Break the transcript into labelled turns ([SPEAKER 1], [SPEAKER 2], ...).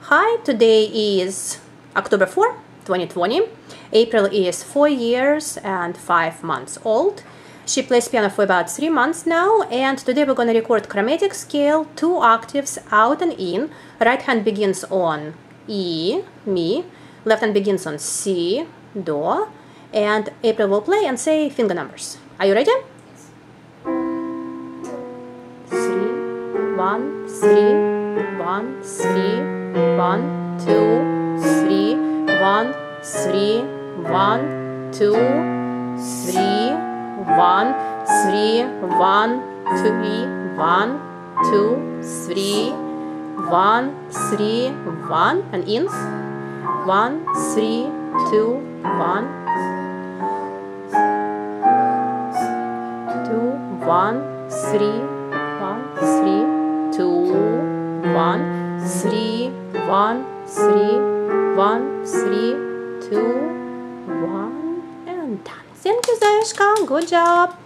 [SPEAKER 1] Hi, today is October 4, 2020. April is 4 years and 5 months old. She plays piano for about 3 months now, and today we're going to record chromatic scale, 2 octaves out and in. Right hand begins on E, Mi, left hand begins on C, Do, and April will play and say finger numbers. Are you ready?
[SPEAKER 2] Yes.
[SPEAKER 1] 3, 1, 3, 1, 3, 1, 2, 3, 1, 3, 1, 2, 3, 1, 3, 1, 3, 1, 2, 3, 1, 3, 1, and in 1, 3, 2, 1, 2, 1, 3, 1, 3, 2, 1, 3, 1, 3, 1, 3, 2, 1, and done. Thank you, Zayashka. Good job.